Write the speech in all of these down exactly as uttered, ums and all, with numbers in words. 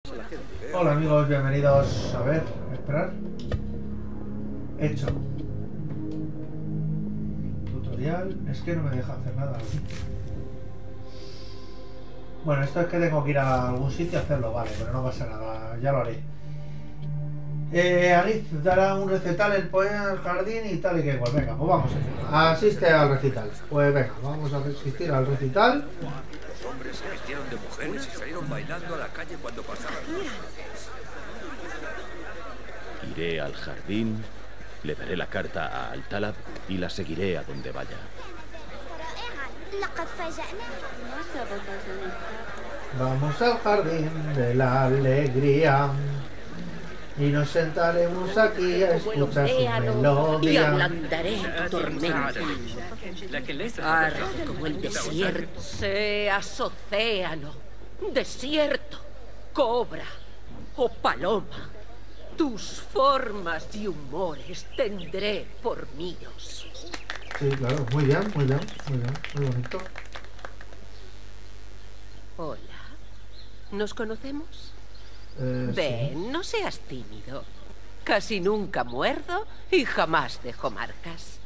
Hola amigos, bienvenidos. A ver, esperar. Hecho. Tutorial. Es que no me deja hacer nada aquí. Bueno, esto es que tengo que ir a algún sitio a hacerlo, vale, pero no pasa nada, ya lo haré. Eh, Alice dará un recital el poema del jardín y tal y que igual. Venga, pues vamos a asiste al recital. Pues venga, vamos a asistir al recital. Los hombres se vistieron de mujeres y salieron bailando a la calle cuando pasaban. Iré al jardín, le daré la carta a Al-Talab y la seguiré a donde vaya. Vamos al jardín de la alegría y nos sentaremos aquí a escuchar su melodía. Y ablandaré tu tormenta. Arde como el desierto. Seas océano, desierto, cobra o paloma. Tus formas y humores tendré por míos. Sí, claro, muy bien, muy bien, muy bien, muy bonito. Hola, ¿nos conocemos? Eh, Ven, sí. no seas tímido. Casi nunca muerdo y jamás dejo marcas.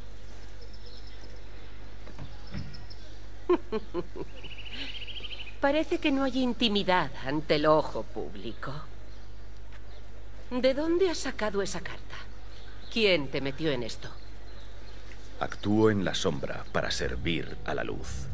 Parece que no hay intimidad ante el ojo público. ¿De dónde has sacado esa carta? ¿Quién te metió en esto? Actúo en la sombra para servir a la luz.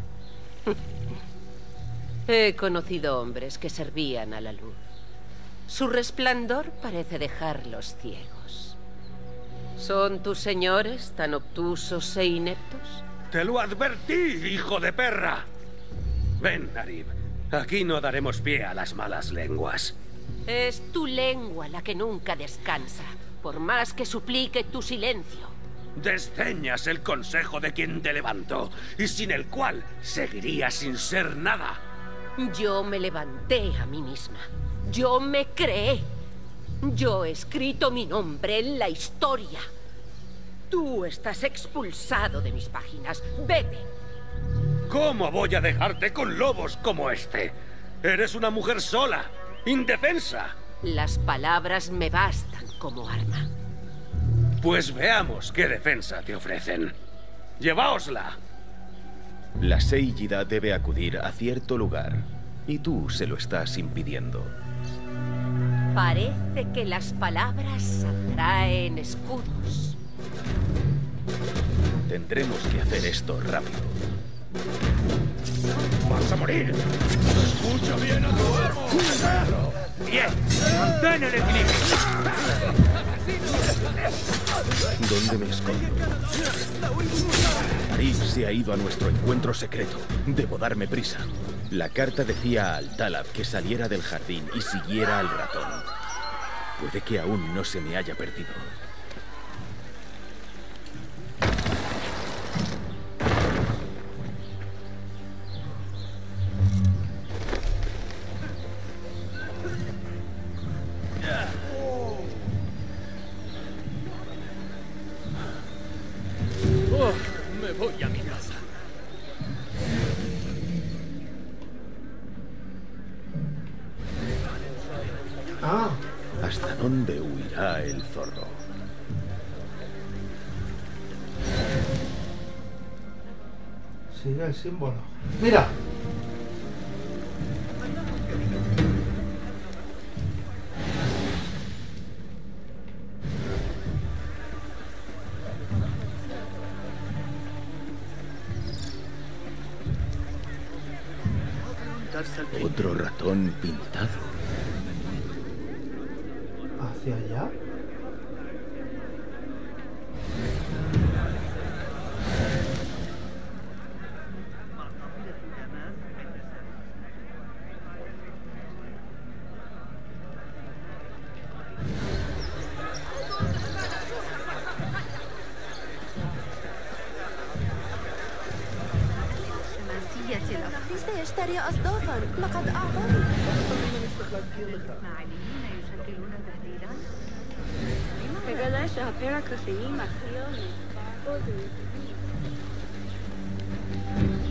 He conocido hombres que servían a la luz. Su resplandor parece dejarlos ciegos. ¿Son tus señores tan obtusos e ineptos? ¡Te lo advertí, hijo de perra! Ven, Arib. Aquí no daremos pie a las malas lenguas. Es tu lengua la que nunca descansa, por más que suplique tu silencio. Desdeñas el consejo de quien te levantó, y sin el cual seguirías sin ser nada. Yo me levanté a mí misma. Yo me creé. Yo he escrito mi nombre en la historia. Tú estás expulsado de mis páginas. Vete. ¿Cómo voy a dejarte con lobos como este? Eres una mujer sola, indefensa. Las palabras me bastan como arma. Pues veamos qué defensa te ofrecen. ¡Lleváosla! La Seiyida debe acudir a cierto lugar, y tú se lo estás impidiendo. Parece que las palabras atraen escudos. Tendremos que hacer esto rápido. ¡Vas a morir! ¡Escucha bien a tu amo! ¡Bien! ¡Mantén el equilibrio! ¿Dónde me escondo? Arif se ha ido a nuestro encuentro secreto. Debo darme prisa. La carta decía a Al-Talab que saliera del jardín y siguiera al ratón. Puede que aún no se me haya perdido. Oh, me voy a mi casa. Ah, ¿Hasta dónde huirá el zorro? sigue el símbolo. Mira. Otro ratón pintado. ¿Hacia allá? سيشتري أصدافا لقد أعطاني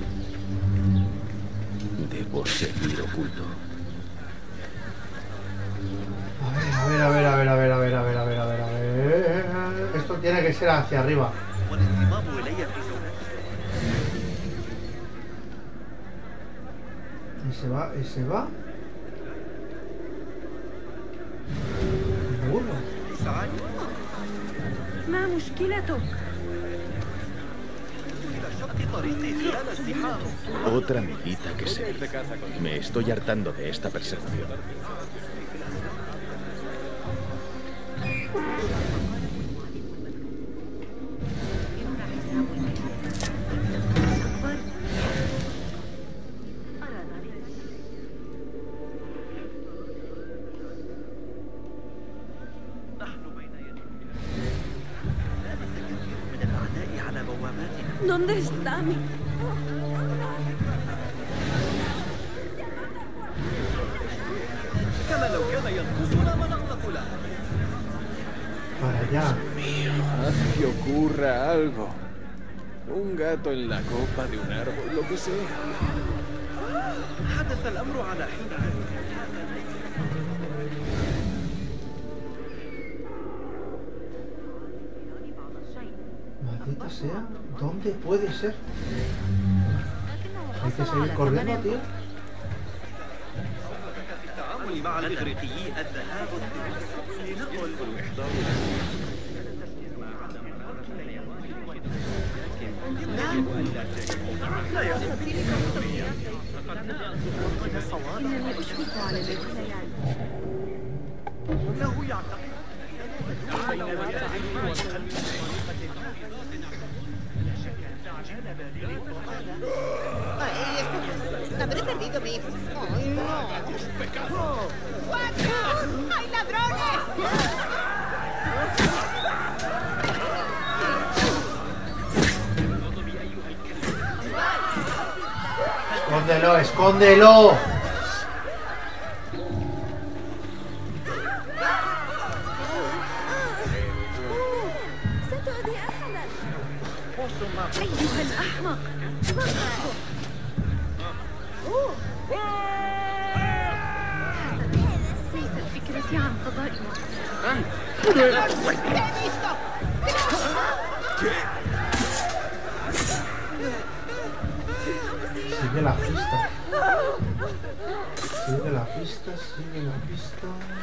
Debo seguir oculto. que ser hacia arriba. Ese va, ese va. Burro. ما مشكلتك؟ Otra medida que seguir. Me estoy hartando de esta persecución. ¿Dónde está mi...? Para allá. Mío, haz que ocurra algo. Un gato en la copa de un árbol, lo que sea. Maldita sea. ¿Dónde puede ser? Hay que seguir corriendo, tío. Habré perdido mi... ¡Ay, no! ¡Guardia! ¡Hay ladrones! Escóndelo, escóndelo. ستؤذي أحدا. أيها الأحمق! ليس الفكرة عن قضاء Sigue la pista. Sigue la pista, sigue la pista.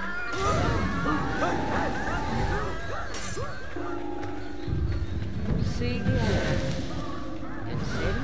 Sigue adelante. ¿En serio?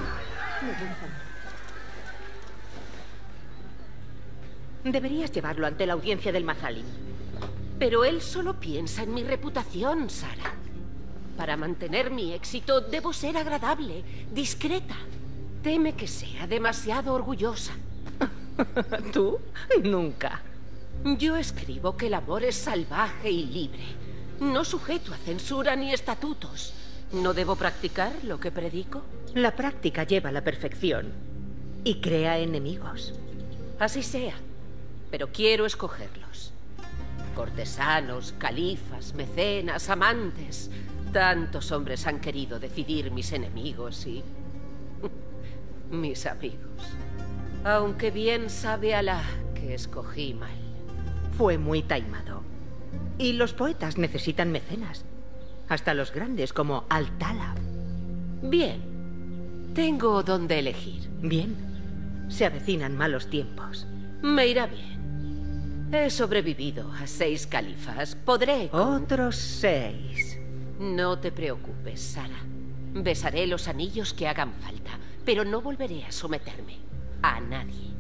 Deberías llevarlo ante la audiencia del Mazalim. Pero él solo piensa en mi reputación, Sara. Para mantener mi éxito, debo ser agradable, discreta. Teme que sea demasiado orgullosa. ¿Tú? Nunca. Yo escribo que el amor es salvaje y libre, no sujeto a censura ni estatutos. ¿No debo practicar lo que predico? La práctica lleva a la perfección y crea enemigos. Así sea, pero quiero escogerlos. Cortesanos, califas, mecenas, amantes. Tantos hombres han querido decidir mis enemigos y... mis amigos. Aunque bien sabe Alá que escogí mal. Fue muy taimado. Y los poetas necesitan mecenas. Hasta los grandes como Al-Talab. Bien. Tengo donde elegir. Bien. Se avecinan malos tiempos. Me irá bien. He sobrevivido a seis califas. Podré... con- Otros seis. No te preocupes, Sara. Besaré los anillos que hagan falta, pero no volveré a someterme a nadie.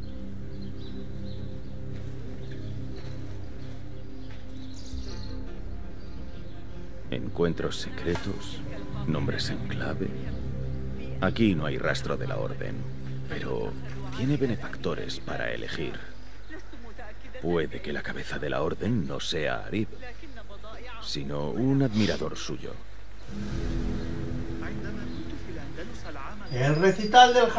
Encuentros secretos, nombres en clave. Aquí no hay rastro de la orden, pero tiene benefactores para elegir. Puede que la cabeza de la orden no sea Arib, sino un admirador suyo. El recital del